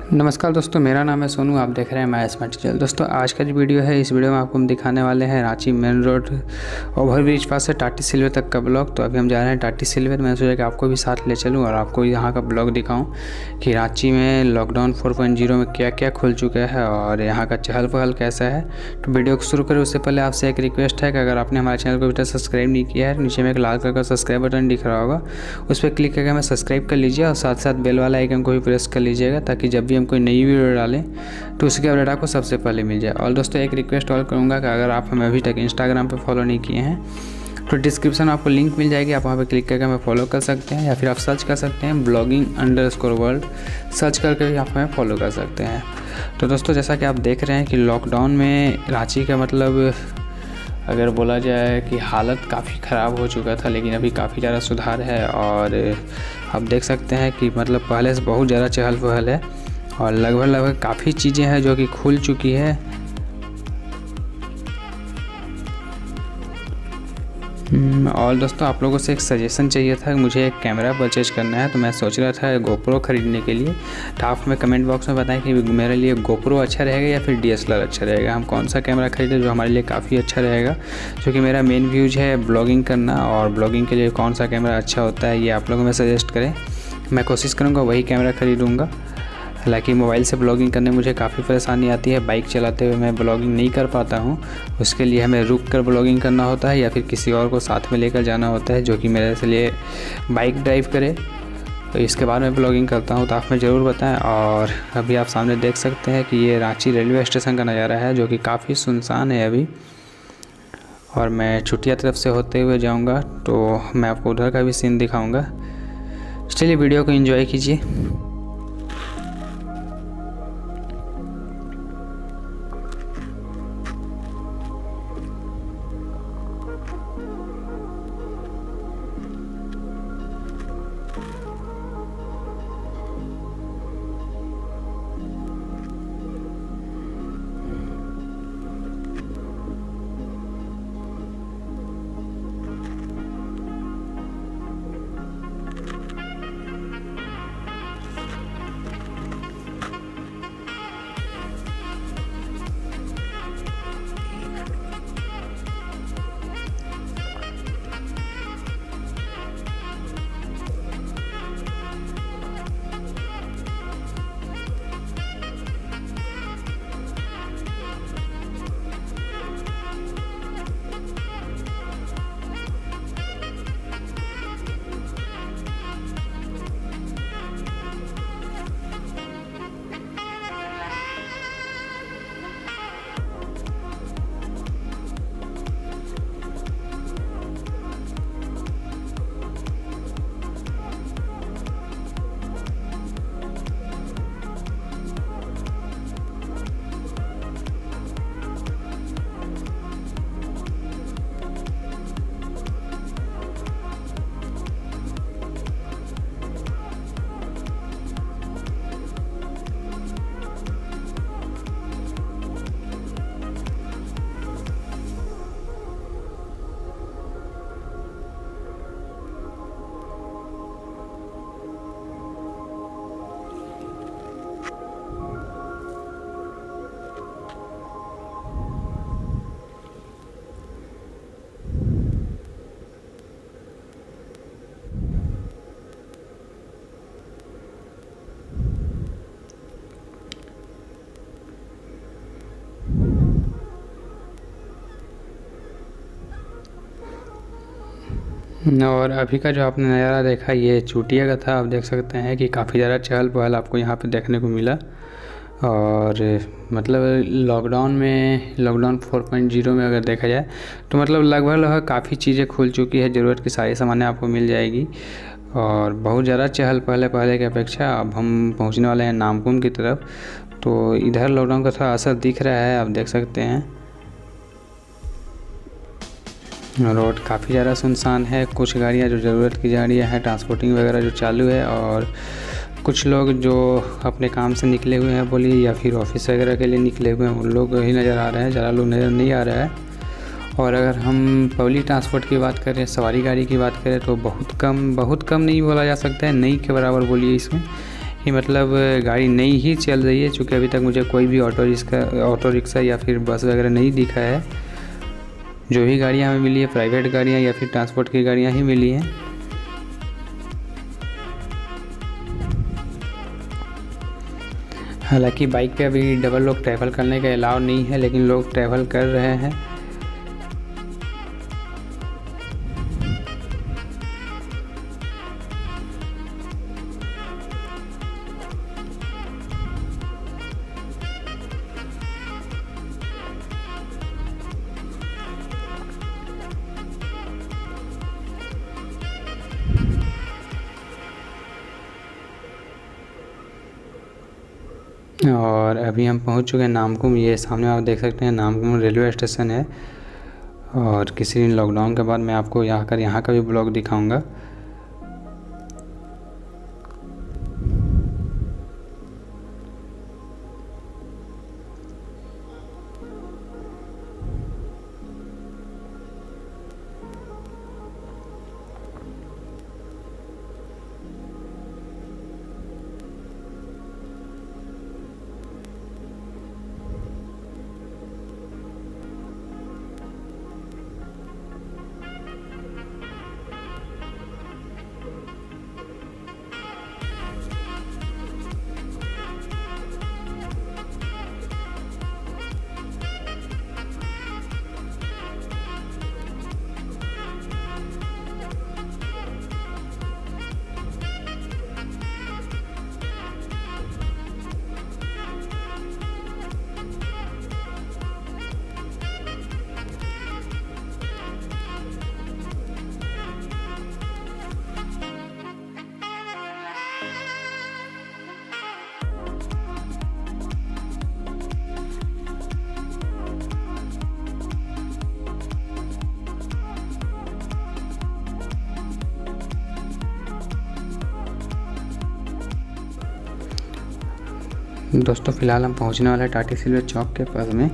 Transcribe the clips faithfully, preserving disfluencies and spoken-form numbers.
नमस्कार दोस्तों, मेरा नाम है सोनू। आप देख रहे हैं माय स्मार्ट चैनल। दोस्तों आज का जो वीडियो है, इस वीडियो में आपको हम दिखाने वाले हैं रांची मेन रोड ओवरब्रिज पास से टाटी सिल्वे तक का ब्लॉग। तो अभी हम जा रहे हैं टाटी सिल्वे। मैंने सोचा कि आपको भी साथ ले चलूं और आपको यहाँ का ब्लॉग दिखाऊं कि रांची में लॉकडाउन फोर पॉइंट ज़ीरो में क्या क्या खुल चुका है और यहाँ का चहल पहल कैसा है। तो वीडियो को शुरू करें उससे पहले आपसे एक रिक्वेस्ट है कि अगर आपने हमारे चैनल को अभी तक सब्सक्राइब नहीं किया है, नीचे में एक लाल कलर का सब्सक्राइब बटन दिख रहा होगा, उस पर क्लिक करके हमें सब्सक्राइब कर लीजिए और साथ साथ बेल वाला आइकन को भी प्रेस कर लीजिएगा ताकि जब भी हम कोई नई वीडियो डालें तो उसकी अपडेट आपको सबसे पहले मिल जाए। और दोस्तों एक रिक्वेस्ट और करूँगा कि अगर आप हमें अभी तक इंस्टाग्राम पे फॉलो नहीं किए हैं तो डिस्क्रिप्शन में आपको लिंक मिल जाएगी, आप वहाँ पे क्लिक करके हमें फॉलो कर सकते हैं या फिर आप सर्च कर सकते हैं blogging underscore world, search करके भी आप हमें फॉलो कर सकते हैं। तो दोस्तों जैसा कि आप देख रहे हैं कि लॉकडाउन में रांची का मतलब अगर बोला जाए कि हालत काफ़ी ख़राब हो चुका था, लेकिन अभी काफ़ी ज़्यादा सुधार है और आप देख सकते हैं कि मतलब पहले से बहुत ज़्यादा चहल पहल है और लगभग लगभग काफ़ी चीज़ें हैं जो कि खुल चुकी है। और दोस्तों आप लोगों से एक सजेशन चाहिए था, मुझे एक कैमरा परचेज करना है, तो मैं सोच रहा था गोप्रो ख़रीदने के लिए। तो आप हमें कमेंट बॉक्स में बताएं कि मेरे लिए गोप्रो अच्छा रहेगा या फिर डी एस एल आर अच्छा रहेगा। हम कौन सा कैमरा खरीदें जो हमारे लिए काफ़ी अच्छा रहेगा, क्योंकि मेरा मेन व्यूज है ब्लॉगिंग करना और ब्लॉगिंग के लिए कौन सा कैमरा अच्छा होता है ये आप लोग हमें सजेस्ट करें। मैं कोशिश करूँगा वही कैमरा ख़रीदूँगा। हालांकि मोबाइल से ब्लॉगिंग करने मुझे काफ़ी परेशानी आती है, बाइक चलाते हुए मैं ब्लॉगिंग नहीं कर पाता हूँ। उसके लिए हमें रुक कर ब्लॉगिंग करना होता है या फिर किसी और को साथ में लेकर जाना होता है जो कि मेरे से लिए बाइक ड्राइव करे, तो इसके बाद मैं ब्लॉगिंग करता हूँ। तो आप हमें ज़रूर बताएं। और अभी आप सामने देख सकते हैं कि ये रांची रेलवे स्टेशन का नज़ारा है जो कि काफ़ी सुनसान है अभी, और मैं छुटिया तरफ से होते हुए जाऊँगा तो मैं आपको उधर का भी सीन दिखाऊँगा। चलिए वीडियो को एंजॉय कीजिए। और अभी का जो आपने नज़ारा देखा ये चूटिया का था। आप देख सकते हैं कि काफ़ी ज़्यादा चहल पहल आपको यहाँ पे देखने को मिला। और मतलब लॉकडाउन में लॉकडाउन फोर पॉइंट ज़ीरो में अगर देखा जाए तो मतलब लगभग लगभग काफ़ी चीज़ें खुल चुकी है, ज़रूरत की सारी सामानें आपको मिल जाएगी और बहुत ज़्यादा चहल पहले पहले की अपेक्षा। अब हम पहुँचने वाले हैं नामकुम की तरफ, तो इधर लॉकडाउन का थोड़ा असर दिख रहा है, आप देख सकते हैं। रोड काफ़ी ज़्यादा सुनसान है, कुछ गाड़ियाँ जो ज़रूरत की गाड़ियाँ हैं, ट्रांसपोर्टिंग वगैरह जो चालू है, और कुछ लोग जो अपने काम से निकले हुए हैं बोलिए या फिर ऑफिस वगैरह के लिए निकले हुए हैं उन लोग ही नज़र आ रहे हैं, ज़्यादा लोग नज़र नहीं आ रहा है। और अगर हम पब्लिक ट्रांसपोर्ट की बात करें, सवारी गाड़ी की बात करें तो बहुत कम बहुत कम नहीं बोला जा सकता है, नहीं के बराबर बोलिए इसमें, कि मतलब गाड़ी नई ही चल रही है, चूँकि अभी तक मुझे कोई भी ऑटो रिक्शा ऑटो रिक्शा या फिर बस वगैरह नहीं दिखा है। जो भी गाड़ियाँ हमें मिली है प्राइवेट गाड़ियाँ या फिर ट्रांसपोर्ट की गाड़ियाँ ही मिली हैं। हालांकि बाइक पे अभी डबल लोग ट्रैवल करने का अलाउ नहीं है, लेकिन लोग ट्रैवल कर रहे हैं। और अभी हम पहुंच चुके हैं नामकुम। ये सामने आप देख सकते हैं नामकुम रेलवे स्टेशन है। और किसी दिन लॉकडाउन के बाद मैं आपको यहाँ कर यहाँ का भी ब्लॉग दिखाऊंगा। दोस्तों फ़िलहाल हम पहुंचने वाले हैं टाटी सिल्वे चौक के पास में।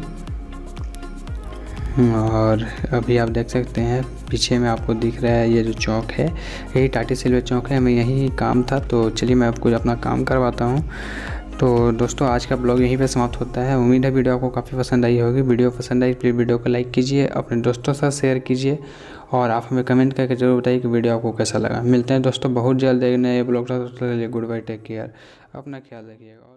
और अभी आप देख सकते हैं पीछे में आपको दिख रहा है ये जो चौक है, यही टाटी सिल्वे चौक है। हमें यही काम था, तो चलिए मैं आपको अपना काम करवाता हूं। तो दोस्तों आज का ब्लॉग यहीं पे समाप्त होता है। उम्मीद है वीडियो आपको काफ़ी पसंद आई होगी। वीडियो पसंद आई प्लीज़ वीडियो को लाइक कीजिए, अपने दोस्तों के साथ शेयर कीजिए और आप हमें कमेंट करके जरूर बताइए कि वीडियो आपको कैसा लगा। मिलते हैं दोस्तों बहुत जल्द एक नए blog. Good bye, take care, अपना ख्याल रखिएगा।